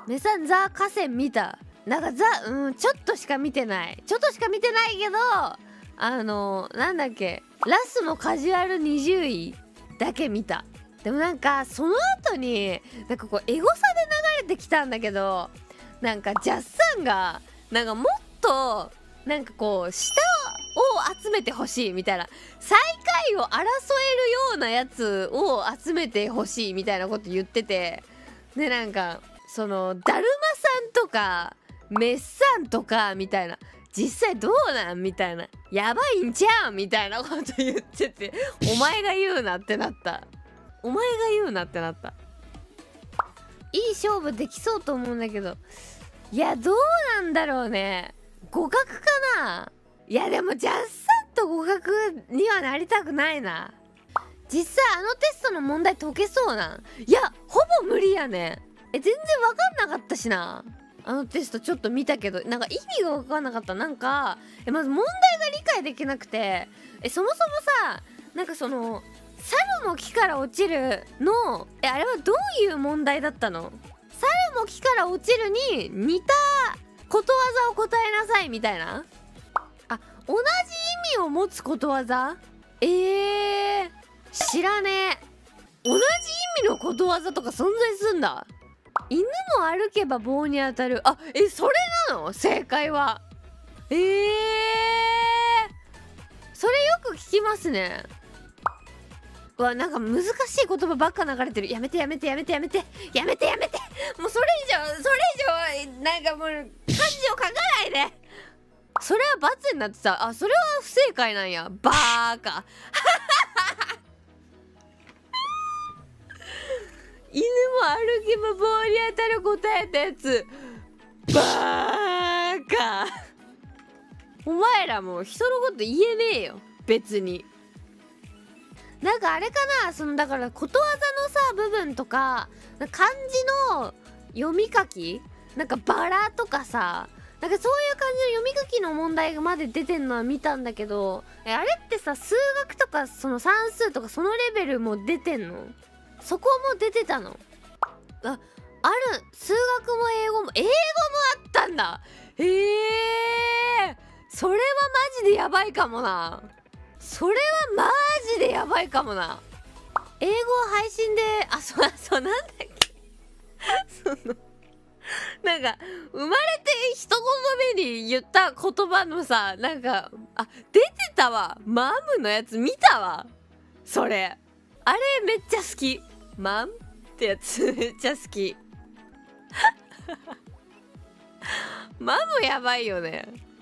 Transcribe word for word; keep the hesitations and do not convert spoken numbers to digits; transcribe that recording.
メサンザ河川見た。なんかザうんちょっとしか見てないちょっとしか見てないけど、あのなんだっけ、ラスのカジュアルにじゅういだけ見た。でもなんかその後になんかこうエゴサで流れてきたんだけど、なんかジャッサンがなんかもっとなんかこう下を集めてほしいみたいな、最下位を争えるようなやつを集めてほしいみたいなこと言ってて、でなんかそのだるまさんとかメッサンとかみたいな、実際どうなんみたいな、やばいんちゃうんみたいなこと言ってて、お前が言うなってなった。お前が言うなってなった。いい勝負できそうと思うんだけど、いやどうなんだろうね。互角かな。いやでもジャッサンと互角にはなりたくないな。実際あのテストの問題解けそうなん？いやほぼ無理やねん。え全然分かんなかったしな。あのテストちょっと見たけど、なんか意味が分かんなかった。なんかえまず問題が理解できなくて、えそもそもさ、なんかその猿も木から落ちるの、えあれはどういう問題だったの？猿も木から落ちるに似たことわざを答えなさいみたいな。あ、同じ意味を持つことわざ？えー、知らねえ。同じ意味のことわざとか存在すんだ。犬も歩けば棒に当たる。あ、えそれなの？正解は。えー、それよく聞きますね。うわ、なんか難しい言葉ばっか流れてる。やめてやめてやめてやめてやめてやめて、もうそれ以上それ以上なんかもう漢字を書かないで。それは罰になってた。あ、それは不正解なんや。バーカ犬も歩けば棒に当たる答えたやつ、バーカお前らもう人のこと言えねえよ別に。なんかあれかな、そのだからことわざのさ部分とか漢字の読み書き、なんかバラとかさ、なんかそういう感じの読み書きの問題まで出てんのは見たんだけど、えあれってさ数学とかその算数とかそのレベルも出てんの？そこも出てたの？あ、ある。数学も英語も英語もあったんだ。へえ、それはマジでやばいかもな。それはマジでやばいかもな。英語配信で、あ、そう、そうなんだっけそのなんか生まれて一言目に言った言葉のさ、なんかあ出てたわ。マムのやつ見たわ。それあれめっちゃ好き。マンってやつめっちゃ好きマムやばいよね。